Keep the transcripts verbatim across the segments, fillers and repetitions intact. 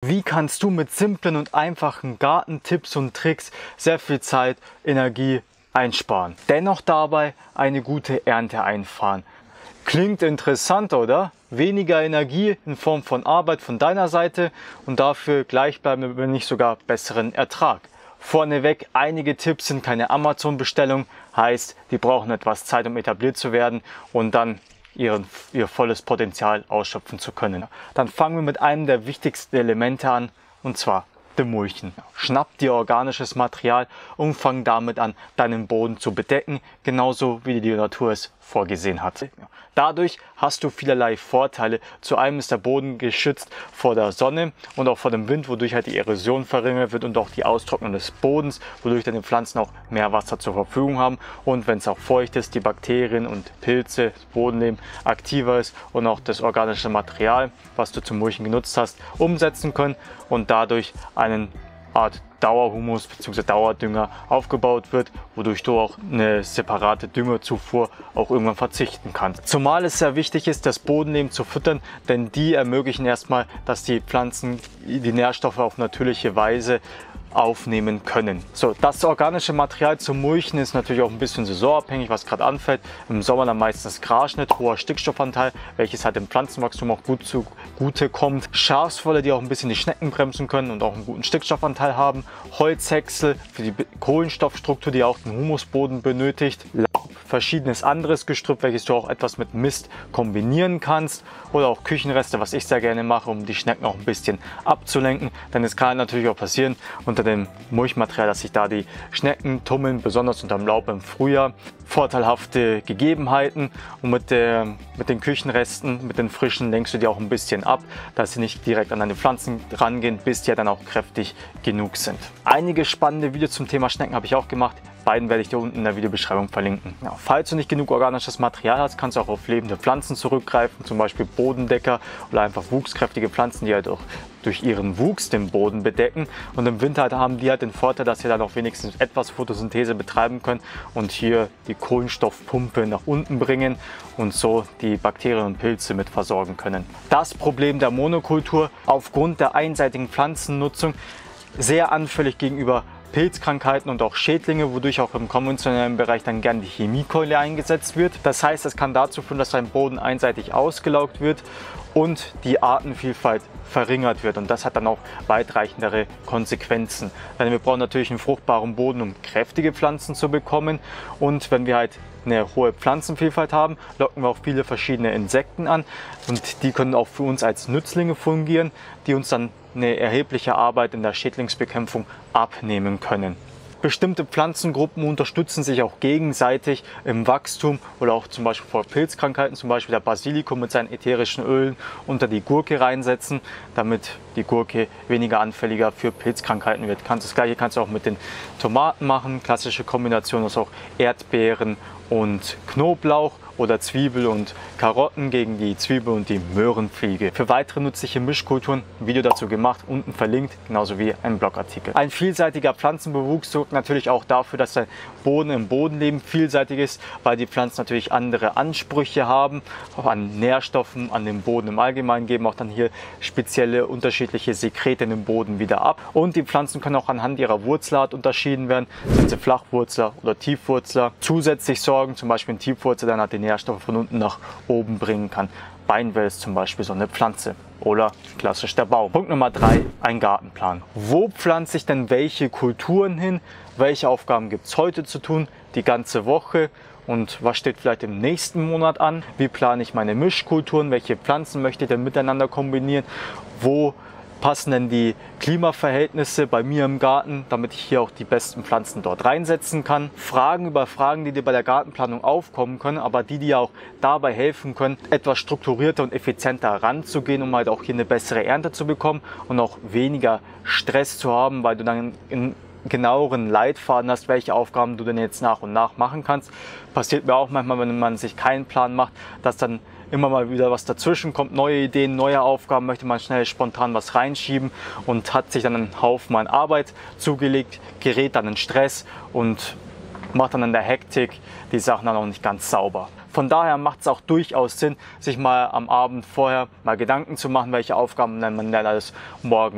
Wie kannst du mit simplen und einfachen Gartentipps und Tricks sehr viel Zeit, Energie einsparen, dennoch dabei eine gute Ernte einfahren? Klingt interessant, oder? Weniger Energie in Form von Arbeit von deiner Seite und dafür gleichbleibenden, wenn nicht sogar besseren Ertrag. Vorneweg, einige Tipps sind keine Amazon-Bestellung, heißt, die brauchen etwas Zeit, um etabliert zu werden und dann ihren, ihr volles Potenzial ausschöpfen zu können. Dann fangen wir mit einem der wichtigsten Elemente an, und zwar dem Mulchen. Schnapp dir organisches Material und fang damit an, deinen Boden zu bedecken, genauso wie die Natur es vorgesehen hat. Dadurch hast du vielerlei Vorteile. Zu einem ist der Boden geschützt vor der Sonne und auch vor dem Wind, wodurch halt die Erosion verringert wird und auch die Austrocknung des Bodens, wodurch deine Pflanzen auch mehr Wasser zur Verfügung haben und wenn es auch feucht ist, die Bakterien und Pilze, das Bodenleben aktiver ist und auch das organische Material, was du zum Mulchen genutzt hast, umsetzen können und dadurch einen Art Dauerhumus bzw. Dauerdünger aufgebaut wird, wodurch du auch eine separate Düngerzufuhr auch irgendwann verzichten kannst. Zumal es sehr wichtig ist, das Bodenleben zu füttern, denn die ermöglichen erstmal, dass die Pflanzen die Nährstoffe auf natürliche Weise aufnehmen können. So, das organische Material zum Mulchen ist natürlich auch ein bisschen saisonabhängig, was gerade anfällt. Im Sommer dann meistens Grasschnitt, hoher Stickstoffanteil, welches halt dem Pflanzenwachstum auch gut zugute kommt. Schafswolle, die auch ein bisschen die Schnecken bremsen können und auch einen guten Stickstoffanteil haben. Holzhäcksel für die Kohlenstoffstruktur, die auch den Humusboden benötigt. Laub, verschiedenes anderes Gestrüpp, welches du auch etwas mit Mist kombinieren kannst. Oder auch Küchenreste, was ich sehr gerne mache, um die Schnecken auch ein bisschen abzulenken. Denn es kann natürlich auch passieren, unter dem Mulchmaterial, dass sich da die Schnecken tummeln, besonders unterm Laub im Frühjahr. Vorteilhafte Gegebenheiten und mit, der, mit den Küchenresten, mit den frischen lenkst du die auch ein bisschen ab, dass sie nicht direkt an deine Pflanzen rangehen, bis die ja dann auch kräftig genug sind. Einige spannende Videos zum Thema Schnecken habe ich auch gemacht. Beiden werde ich dir unten in der Videobeschreibung verlinken. Ja, falls du nicht genug organisches Material hast, kannst du auch auf lebende Pflanzen zurückgreifen, zum Beispiel Bodendecker oder einfach wuchskräftige Pflanzen, die halt auch durch ihren Wuchs den Boden bedecken. Und im Winter halt haben die halt den Vorteil, dass sie dann auch wenigstens etwas Photosynthese betreiben können und hier die Kohlenstoffpumpe nach unten bringen und so die Bakterien und Pilze mit versorgen können. Das Problem der Monokultur aufgrund der einseitigen Pflanzennutzung sehr anfällig gegenüber Pilzkrankheiten und auch Schädlinge, wodurch auch im konventionellen Bereich dann gerne die Chemiekeule eingesetzt wird. Das heißt, es kann dazu führen, dass dein Boden einseitig ausgelaugt wird und die Artenvielfalt verringert wird. Und das hat dann auch weitreichendere Konsequenzen. Denn wir brauchen natürlich einen fruchtbaren Boden, um kräftige Pflanzen zu bekommen. Und wenn wir halt eine hohe Pflanzenvielfalt haben, locken wir auch viele verschiedene Insekten an. Und die können auch für uns als Nützlinge fungieren, die uns dann eine erhebliche Arbeit in der Schädlingsbekämpfung abnehmen können. Bestimmte Pflanzengruppen unterstützen sich auch gegenseitig im Wachstum oder auch zum Beispiel vor Pilzkrankheiten, zum Beispiel der Basilikum mit seinen ätherischen Ölen unter die Gurke reinsetzen, damit die Gurke weniger anfälliger für Pilzkrankheiten wird. Das gleiche kannst du auch mit den Tomaten machen, klassische Kombination ist auch Erdbeeren und Knoblauch oder Zwiebel und Karotten gegen die Zwiebel und die Möhrenfliege. Für weitere nützliche Mischkulturen ein Video dazu gemacht, unten verlinkt, genauso wie ein Blogartikel. Ein vielseitiger Pflanzenbewuchs sorgt natürlich auch dafür, dass der Boden im Bodenleben vielseitig ist, weil die Pflanzen natürlich andere Ansprüche haben, auch an Nährstoffen, an den Boden im Allgemeinen, geben auch dann hier spezielle unterschiedliche Sekrete in den Boden wieder ab. Und die Pflanzen können auch anhand ihrer Wurzelart unterschieden werden, sind sie Flachwurzler oder Tiefwurzler. Zusätzlich sorgen zum Beispiel ein Tiefwurzler dann hat den Nährstoffe von unten nach oben bringen kann. Beinwels zum Beispiel so eine Pflanze oder klassisch der Baum. Punkt Nummer drei, ein Gartenplan. Wo pflanze ich denn welche Kulturen hin? Welche Aufgaben gibt es heute zu tun, die ganze Woche? Und was steht vielleicht im nächsten Monat an? Wie plane ich meine Mischkulturen? Welche Pflanzen möchte ich denn miteinander kombinieren? Wo passen denn die Klimaverhältnisse bei mir im Garten, damit ich hier auch die besten Pflanzen dort reinsetzen kann. Fragen über Fragen, die dir bei der Gartenplanung aufkommen können, aber die dir auch dabei helfen können, etwas strukturierter und effizienter ranzugehen, um halt auch hier eine bessere Ernte zu bekommen und auch weniger Stress zu haben, weil du dann in genaueren Leitfaden hast, welche Aufgaben du denn jetzt nach und nach machen kannst. Passiert mir auch manchmal, wenn man sich keinen Plan macht, dass dann immer mal wieder was dazwischen kommt, neue Ideen, neue Aufgaben, möchte man schnell spontan was reinschieben und hat sich dann einen Haufen an Arbeit zugelegt, gerät dann in Stress und macht dann in der Hektik die Sachen dann auch nicht ganz sauber. Von daher macht es auch durchaus Sinn, sich mal am Abend vorher mal Gedanken zu machen, welche Aufgaben man dann alles morgen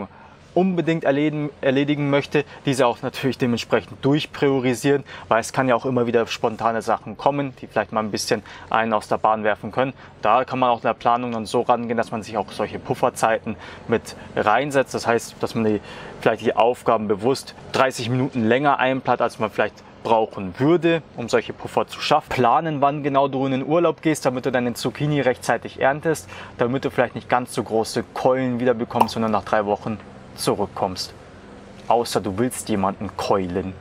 unbedingt erledigen, erledigen möchte, diese auch natürlich dementsprechend durchpriorisieren, weil es kann ja auch immer wieder spontane Sachen kommen, die vielleicht mal ein bisschen einen aus der Bahn werfen können. Da kann man auch in der Planung dann so rangehen, dass man sich auch solche Pufferzeiten mit reinsetzt. Das heißt, dass man die, vielleicht die Aufgaben bewusst dreißig Minuten länger einplant, als man vielleicht brauchen würde, um solche Puffer zu schaffen. Planen, wann genau du in den Urlaub gehst, damit du deine Zucchini rechtzeitig erntest, damit du vielleicht nicht ganz so große Keulen wieder bekommst, sondern nach drei Wochen zurückkommst. Außer du willst jemanden keulen.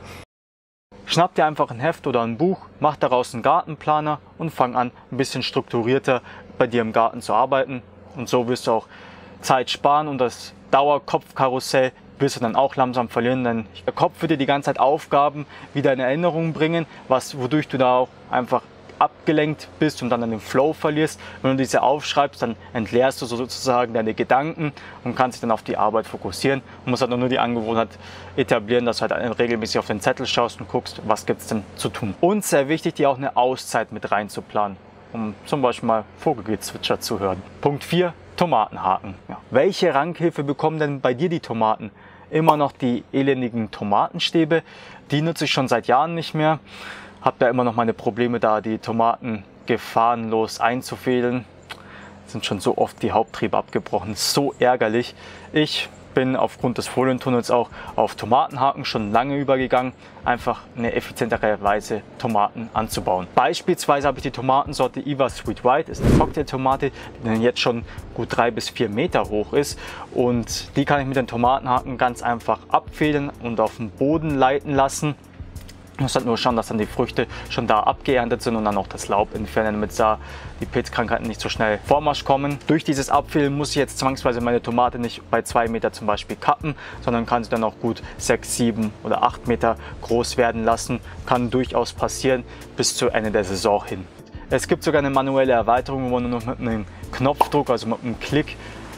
Schnapp dir einfach ein Heft oder ein Buch, mach daraus einen Gartenplaner und fang an, ein bisschen strukturierter bei dir im Garten zu arbeiten. Und so wirst du auch Zeit sparen und das Dauerkopfkarussell wirst du dann auch langsam verlieren, denn der Kopf wird dir die ganze Zeit Aufgaben wieder in Erinnerung bringen, was, wodurch du da auch einfach abgelenkt bist und dann den Flow verlierst. Wenn du diese aufschreibst, dann entleerst du sozusagen deine Gedanken und kannst dich dann auf die Arbeit fokussieren und musst halt nur die Angewohnheit etablieren, dass du halt regelmäßig auf den Zettel schaust und guckst, was gibt es denn zu tun. Und sehr wichtig, dir auch eine Auszeit mit reinzuplanen, um zum Beispiel mal Vogelgezwitscher zu hören. Punkt vier. Tomatenhaken. Ja. Welche Rankhilfe bekommen denn bei dir die Tomaten? Immer noch die elendigen Tomatenstäbe. Die nutze ich schon seit Jahren nicht mehr. Habe da immer noch meine Probleme da, die Tomaten gefahrenlos einzufädeln. Sind schon so oft die Haupttriebe abgebrochen. So ärgerlich. Ich bin aufgrund des Folientunnels auch auf Tomatenhaken schon lange übergegangen, einfach eine effizientere Weise Tomaten anzubauen. Beispielsweise habe ich die Tomatensorte Eva Sweet White, ist eine Cocktailtomate, die dann jetzt schon gut drei bis vier Meter hoch ist, und die kann ich mit den Tomatenhaken ganz einfach abfädeln und auf den Boden leiten lassen. Ich muss halt nur schauen, dass dann die Früchte schon da abgeerntet sind und dann auch das Laub entfernen, damit da die Pilzkrankheiten nicht so schnell Vormarsch kommen. Durch dieses Abfällen muss ich jetzt zwangsweise meine Tomate nicht bei zwei Meter zum Beispiel kappen, sondern kann sie dann auch gut sechs, sieben oder acht Meter groß werden lassen. Kann durchaus passieren bis zu Ende der Saison hin. Es gibt sogar eine manuelle Erweiterung, wo man nur mit einem Knopfdruck, also mit einem Klick,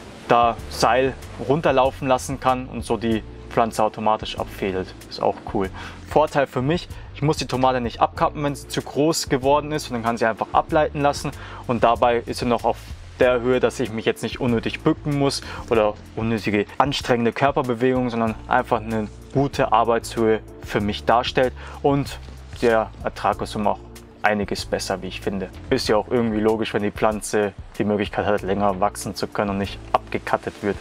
da Seil runterlaufen lassen kann und so die Pflanze automatisch abfädelt. Ist auch cool. Vorteil für mich, ich muss die Tomate nicht abkappen, wenn sie zu groß geworden ist, und dann kann sie einfach ableiten lassen, und dabei ist sie noch auf der Höhe, dass ich mich jetzt nicht unnötig bücken muss oder unnötige anstrengende Körperbewegungen, sondern einfach eine gute Arbeitshöhe für mich darstellt, und der Ertrag ist immer auch einiges besser, wie ich finde. Ist ja auch irgendwie logisch, wenn die Pflanze die Möglichkeit hat, länger wachsen zu können und nicht abgekattet wird.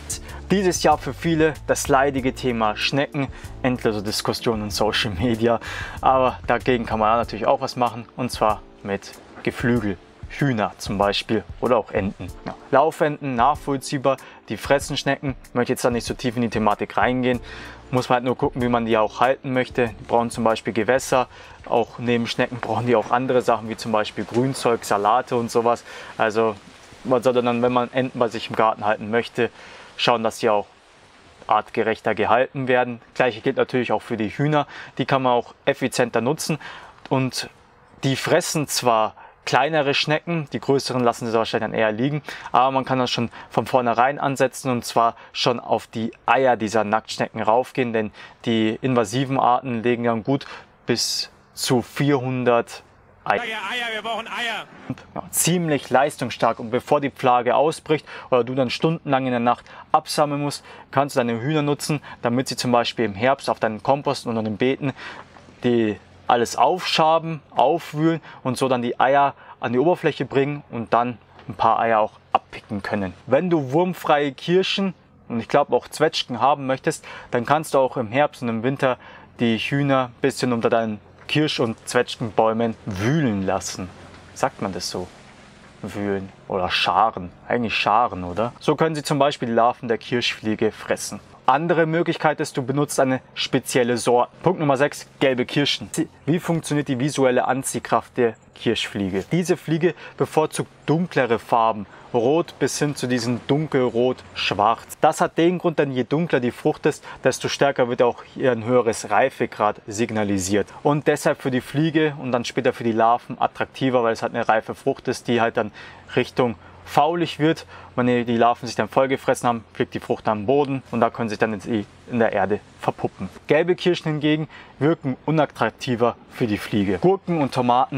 Dieses Jahr für viele das leidige Thema Schnecken, endlose Diskussionen in Social Media, aber dagegen kann man natürlich auch was machen, und zwar mit Geflügel. Hühner zum Beispiel oder auch Enten. Ja. Laufenten, nachvollziehbar, die fressen Schnecken. Ich möchte jetzt da nicht so tief in die Thematik reingehen. Muss man halt nur gucken, wie man die auch halten möchte. Die brauchen zum Beispiel Gewässer. Auch neben Schnecken brauchen die auch andere Sachen, wie zum Beispiel Grünzeug, Salate und sowas. Also man sollte dann, wenn man Enten bei sich im Garten halten möchte, schauen, dass sie auch artgerechter gehalten werden. Gleiche gilt natürlich auch für die Hühner. Die kann man auch effizienter nutzen, und die fressen zwar kleinere Schnecken, die größeren lassen sie wahrscheinlich dann eher liegen, aber man kann das schon von vornherein ansetzen, und zwar schon auf die Eier dieser Nacktschnecken raufgehen, denn die invasiven Arten legen dann gut bis zu vierhundert Eier. Eier, wir brauchen Eier. Ja, ziemlich leistungsstark, und bevor die Plage ausbricht oder du dann stundenlang in der Nacht absammeln musst, kannst du deine Hühner nutzen, damit sie zum Beispiel im Herbst auf deinen Kompost und an den Beeten die alles aufschaben, aufwühlen und so dann die Eier an die Oberfläche bringen und dann ein paar Eier auch abpicken können. Wenn du wurmfreie Kirschen und ich glaube auch Zwetschgen haben möchtest, dann kannst du auch im Herbst und im Winter die Hühner ein bisschen unter deinen Kirsch- und Zwetschgenbäumen wühlen lassen. Sagt man das so? Wühlen oder scharen. Eigentlich scharen, oder? So können sie zum Beispiel die Larven der Kirschfliege fressen. Andere Möglichkeit ist, du benutzt eine spezielle Sorte. Punkt Nummer sechs, gelbe Kirschen. Wie funktioniert die visuelle Anziehkraft der Kirschfliege? Diese Fliege bevorzugt dunklere Farben, rot bis hin zu diesem dunkelrot-schwarz. Das hat den Grund, denn je dunkler die Frucht ist, desto stärker wird auch hier ein höheres Reifegrad signalisiert. Und deshalb für die Fliege und dann später für die Larven attraktiver, weil es halt eine reife Frucht ist, die halt dann Richtung faulig wird. Wenn die Larven sich dann vollgefressen haben, fliegt die Frucht am Boden und da können sich dann in der Erde verpuppen. Gelbe Kirschen hingegen wirken unattraktiver für die Fliege. Gurken und Tomaten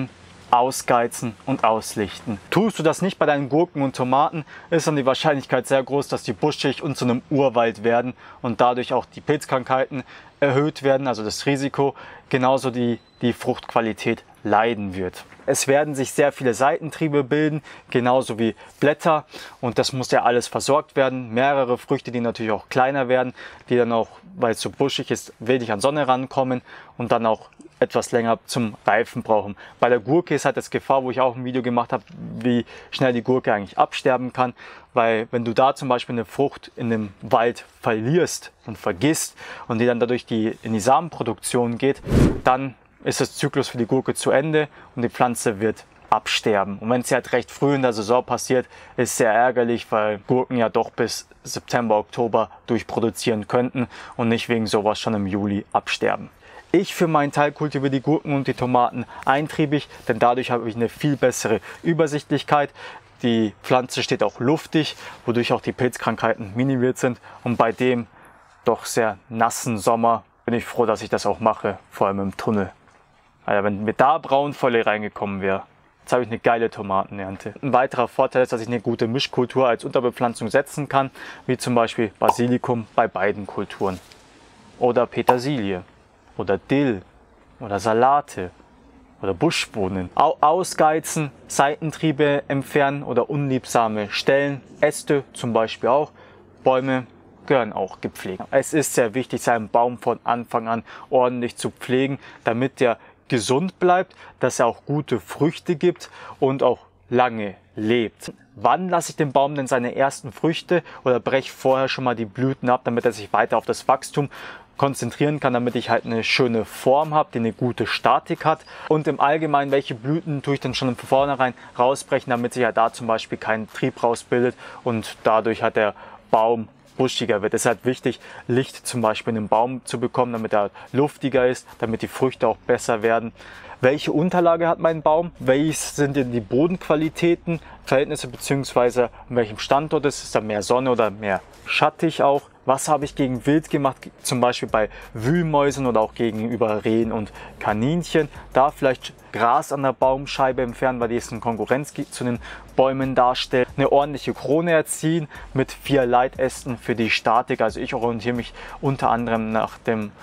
ausgeizen und auslichten. Tust du das nicht bei deinen Gurken und Tomaten, ist dann die Wahrscheinlichkeit sehr groß, dass die buschig und zu einem Urwald werden und dadurch auch die Pilzkrankheiten erhöht werden, also das Risiko, genauso die, die Fruchtqualität leiden wird. Es werden sich sehr viele Seitentriebe bilden, genauso wie Blätter, und das muss ja alles versorgt werden. Mehrere Früchte, die natürlich auch kleiner werden, die dann auch, weil es so buschig ist, wenig an Sonne rankommen und dann auch etwas länger zum Reifen brauchen. Bei der Gurke ist halt das Gefahr, wo ich auch ein Video gemacht habe, wie schnell die Gurke eigentlich absterben kann, weil wenn du da zum Beispiel eine Frucht in dem Wald verlierst und vergisst und die dann dadurch die, in die Samenproduktion geht, dann ist das Zyklus für die Gurke zu Ende und die Pflanze wird absterben. Und wenn es halt recht früh in der Saison passiert, ist sehr ärgerlich, weil Gurken ja doch bis September, Oktober durchproduzieren könnten und nicht wegen sowas schon im Juli absterben. Ich für meinen Teil kultiviere die Gurken und die Tomaten eintriebig, denn dadurch habe ich eine viel bessere Übersichtlichkeit. Die Pflanze steht auch luftig, wodurch auch die Pilzkrankheiten minimiert sind. Und bei dem doch sehr nassen Sommer bin ich froh, dass ich das auch mache, vor allem im Tunnel. Also wenn mir da Braunfäule reingekommen wäre, jetzt habe ich eine geile Tomatenernte. Ein weiterer Vorteil ist, dass ich eine gute Mischkultur als Unterbepflanzung setzen kann, wie zum Beispiel Basilikum bei beiden Kulturen. Oder Petersilie. Oder Dill oder Salate oder Buschbohnen. Ausgeizen, Seitentriebe entfernen oder unliebsame Stellen, Äste zum Beispiel auch, Bäume gehören auch gepflegt. Es ist sehr wichtig, seinen Baum von Anfang an ordentlich zu pflegen, damit der gesund bleibt, dass er auch gute Früchte gibt und auch lange lebt. Wann lasse ich den Baum denn seine ersten Früchte oder breche vorher schon mal die Blüten ab, damit er sich weiter auf das Wachstum konzentrieren kann, damit ich halt eine schöne Form habe, die eine gute Statik hat. Und im Allgemeinen, welche Blüten tue ich dann schon von vornherein rausbrechen, damit sich ja da zum Beispiel kein Trieb rausbildet und dadurch hat der Baum buschiger wird. Es ist halt wichtig, Licht zum Beispiel in den Baum zu bekommen, damit er luftiger ist, damit die Früchte auch besser werden. Welche Unterlage hat mein Baum? Welches sind denn die Bodenqualitäten, Verhältnisse bzw. an welchem Standort ist? Ist da mehr Sonne oder mehr schattig auch? Was habe ich gegen Wild gemacht, zum Beispiel bei Wühlmäusen oder auch gegenüber Rehen und Kaninchen? Da vielleicht Gras an der Baumscheibe entfernen, weil die es eine Konkurrenz zu den Bäumen darstellt. Eine ordentliche Krone erziehen mit vier Leitästen für die Statik. Also ich orientiere mich unter anderem nach dem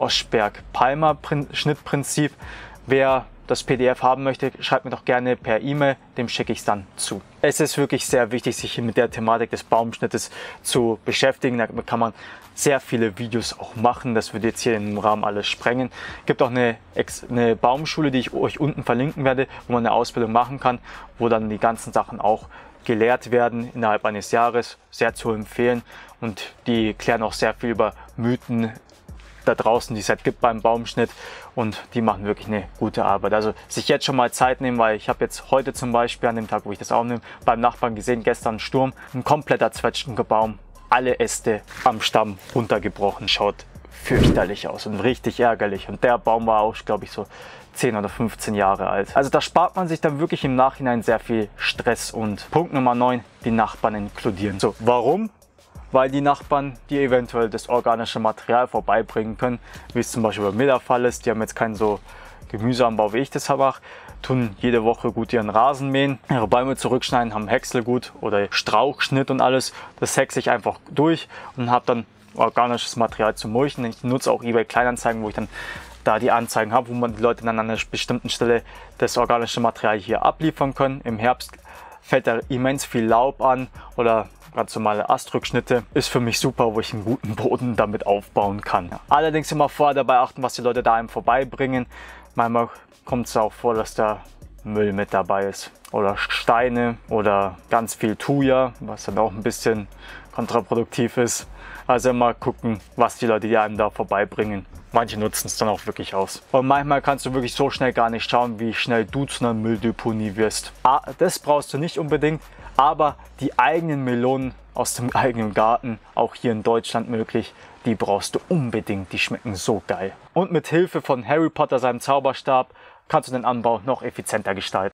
Oschberg-Palmer-Schnittprinzip. Wer das P D F haben möchte, schreibt mir doch gerne per E-Mail, dem schicke ich es dann zu. Es ist wirklich sehr wichtig, sich mit der Thematik des Baumschnittes zu beschäftigen. Da kann man sehr viele Videos auch machen. Das würde jetzt hier im Rahmen alles sprengen. Es gibt auch eine, eine Baumschule, die ich euch unten verlinken werde, wo man eine Ausbildung machen kann, wo dann die ganzen Sachen auch gelehrt werden innerhalb eines Jahres. Sehr zu empfehlen und die klären auch sehr viel über Mythen da draußen, die es halt gibt beim Baumschnitt, und die machen wirklich eine gute Arbeit. Also sich jetzt schon mal Zeit nehmen, weil ich habe jetzt heute zum Beispiel an dem Tag, wo ich das aufnehme, beim Nachbarn gesehen, gestern Sturm, ein kompletter Zwetschgenbaum, alle Äste am Stamm runtergebrochen, schaut fürchterlich aus und richtig ärgerlich. Und der Baum war auch, glaube ich, so zehn oder fünfzehn Jahre alt. Also da spart man sich dann wirklich im Nachhinein sehr viel Stress. Und Punkt Nummer neun, die Nachbarn inkludieren. So, warum? Weil die Nachbarn, die eventuell das organische Material vorbeibringen können, wie es zum Beispiel bei mir der Fall ist, die haben jetzt keinen so Gemüseanbau, wie ich das mache, tun jede Woche gut ihren Rasen mähen, ihre Bäume zurückschneiden, haben Häckselgut oder Strauchschnitt und alles. Das hexe ich einfach durch und habe dann organisches Material zum Mulchen. Ich nutze auch eBay Kleinanzeigen, wo ich dann da die Anzeigen habe, wo man die Leute dann an einer bestimmten Stelle das organische Material hier abliefern können. Im Herbst fällt da immens viel Laub an oder ganz normale Astrückschnitte. Ist für mich super, wo ich einen guten Boden damit aufbauen kann. Allerdings immer vorher dabei achten, was die Leute da einem vorbeibringen. Manchmal kommt es auch vor, dass da Müll mit dabei ist. Oder Steine oder ganz viel Thuja, was dann auch ein bisschen kontraproduktiv ist. Also immer gucken, was die Leute die einem da vorbeibringen. Manche nutzen es dann auch wirklich aus. Und manchmal kannst du wirklich so schnell gar nicht schauen, wie schnell du zu einer Mülldeponie wirst. Ah, das brauchst du nicht unbedingt, aber die eigenen Melonen aus dem eigenen Garten, auch hier in Deutschland möglich, die brauchst du unbedingt. Die schmecken so geil. Und mit Hilfe von Harry Potter, seinem Zauberstab, kannst du den Anbau noch effizienter gestalten.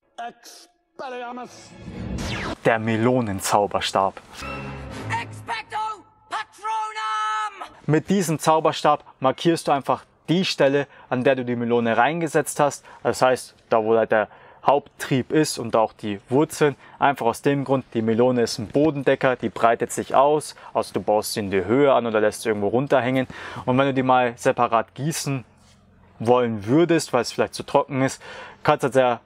Der Melonenzauberstab. Mit diesem Zauberstab markierst du einfach die Stelle, an der du die Melone reingesetzt hast. Das heißt, da wo halt der Haupttrieb ist und auch die Wurzeln. Einfach aus dem Grund, die Melone ist ein Bodendecker, die breitet sich aus, also du baust sie in die Höhe an oder lässt sie irgendwo runterhängen. Und wenn du die mal separat gießen wollen würdest, weil es vielleicht zu trocken ist, kann es halt sehr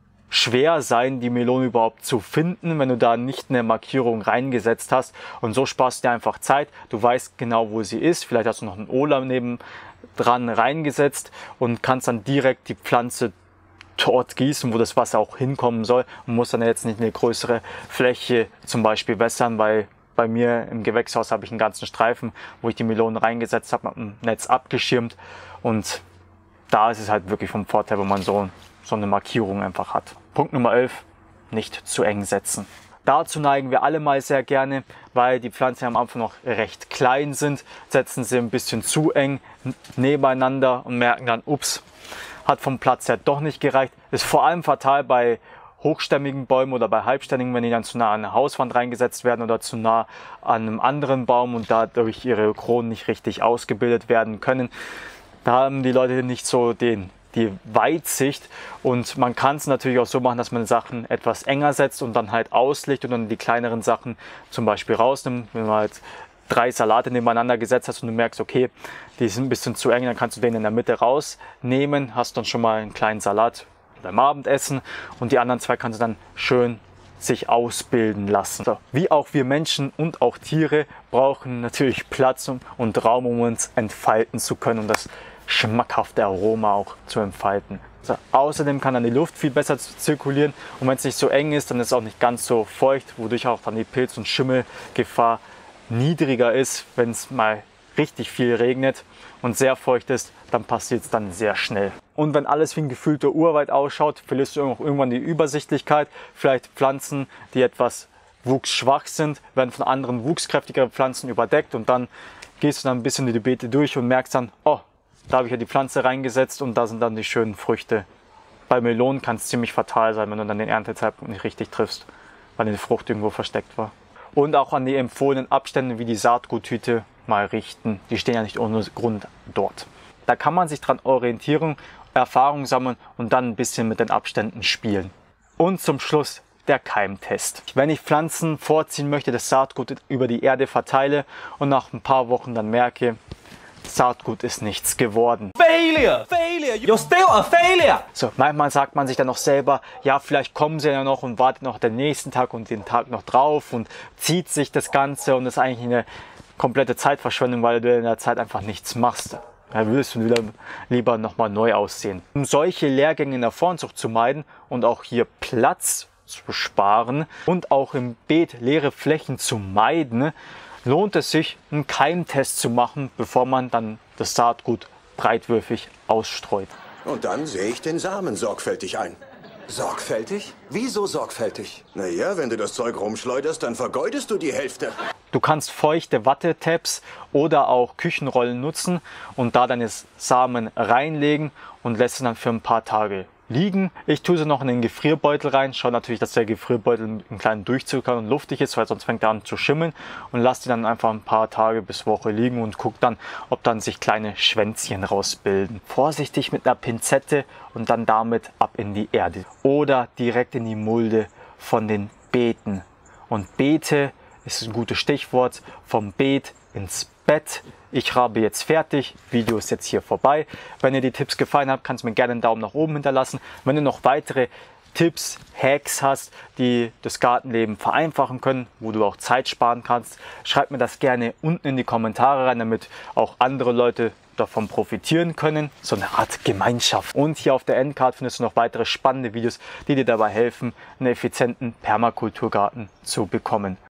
schwer sein, die Melone überhaupt zu finden, wenn du da nicht eine Markierung reingesetzt hast. Und so sparst du dir einfach Zeit. Du weißt genau, wo sie ist. Vielleicht hast du noch einen Oler neben dran reingesetzt und kannst dann direkt die Pflanze dort gießen, wo das Wasser auch hinkommen soll, und musst dann jetzt nicht eine größere Fläche zum Beispiel wässern, weil bei mir im Gewächshaus habe ich einen ganzen Streifen, wo ich die Melonen reingesetzt habe, mit dem Netz abgeschirmt, und da ist es halt wirklich vom Vorteil, wenn man so, so eine Markierung einfach hat. Punkt Nummer elf, nicht zu eng setzen. Dazu neigen wir alle mal sehr gerne, weil die Pflanzen am Anfang noch recht klein sind, setzen sie ein bisschen zu eng nebeneinander und merken dann, ups, hat vom Platz her doch nicht gereicht. Ist vor allem fatal bei hochstämmigen Bäumen oder bei halbständigen, wenn die dann zu nah an eine Hauswand reingesetzt werden oder zu nah an einem anderen Baum und dadurch ihre Kronen nicht richtig ausgebildet werden können. Da haben die Leute nicht so den, die Weitsicht, und man kann es natürlich auch so machen, dass man Sachen etwas enger setzt und dann halt auslegt und dann die kleineren Sachen zum Beispiel rausnimmt. Wenn man halt drei Salate nebeneinander gesetzt hast und du merkst, okay, die sind ein bisschen zu eng, dann kannst du den in der Mitte rausnehmen, hast dann schon mal einen kleinen Salat beim Abendessen, und die anderen zwei kannst du dann schön sich ausbilden lassen. So, wie auch wir Menschen und auch Tiere brauchen natürlich Platz und Raum, um uns entfalten zu können und das schmackhafte Aroma auch zu entfalten. So, außerdem kann dann die Luft viel besser zirkulieren, und wenn es nicht so eng ist, dann ist es auch nicht ganz so feucht, wodurch auch dann die Pilz- und Schimmelgefahr niedriger ist. Wenn es mal richtig viel regnet und sehr feucht ist, dann passiert es dann sehr schnell. Und wenn alles wie ein gefühlter Urwald ausschaut, verlierst du auch irgendwann die Übersichtlichkeit. Vielleicht Pflanzen, die etwas wuchsschwach sind, werden von anderen wuchskräftigeren Pflanzen überdeckt, und dann gehst du dann ein bisschen die Beete durch und merkst dann, oh, da habe ich ja die Pflanze reingesetzt und da sind dann die schönen Früchte. Bei Melonen kann es ziemlich fatal sein, wenn du dann den Erntezeitpunkt nicht richtig triffst, weil die Frucht irgendwo versteckt war. Und auch an die empfohlenen Abstände wie die Saatguttüte mal richten. Die stehen ja nicht ohne Grund dort. Da kann man sich dran orientieren, Erfahrung sammeln und dann ein bisschen mit den Abständen spielen. Und zum Schluss der Keimtest. Wenn ich Pflanzen vorziehen möchte, das Saatgut über die Erde verteile und nach ein paar Wochen dann merke, Saatgut ist nichts geworden. Failure! Failure! You're still a failure! So, manchmal sagt man sich dann noch selber, ja, vielleicht kommen sie ja noch und wartet noch den nächsten Tag und den Tag noch drauf und zieht sich das Ganze, und das ist eigentlich eine komplette Zeitverschwendung, weil du in der Zeit einfach nichts machst. Da würdest du wieder lieber nochmal neu aussehen. Um solche Lehrgänge in der Vorzucht zu meiden und auch hier Platz zu sparen und auch im Beet leere Flächen zu meiden, lohnt es sich, einen Keimtest zu machen, bevor man dann das Saatgut breitwürfig ausstreut. Und dann sehe ich den Samen sorgfältig ein. Sorgfältig? Wieso sorgfältig? Naja, wenn du das Zeug rumschleuderst, dann vergeudest du die Hälfte. Du kannst feuchte Wattetabs oder auch Küchenrollen nutzen und da deine Samen reinlegen und lässt sie dann für ein paar Tage liegen. Ich tue sie noch in den Gefrierbeutel rein. Schau natürlich, dass der Gefrierbeutel einen kleinen Durchzug hat und luftig ist, weil sonst fängt er an zu schimmeln, und lass die dann einfach ein paar Tage bis Woche liegen und guck dann, ob dann sich kleine Schwänzchen rausbilden. Vorsichtig mit einer Pinzette und dann damit ab in die Erde oder direkt in die Mulde von den Beeten. Und Beete ist ein gutes Stichwort. Vom Beet ins Bett. Ich habe jetzt fertig. Video ist jetzt hier vorbei. Wenn dir die Tipps gefallen haben, kannst du mir gerne einen Daumen nach oben hinterlassen. Wenn du noch weitere Tipps, Hacks hast, die das Gartenleben vereinfachen können, wo du auch Zeit sparen kannst, schreib mir das gerne unten in die Kommentare rein, damit auch andere Leute davon profitieren können. So eine Art Gemeinschaft. Und hier auf der Endcard findest du noch weitere spannende Videos, die dir dabei helfen, einen effizienten Permakulturgarten zu bekommen.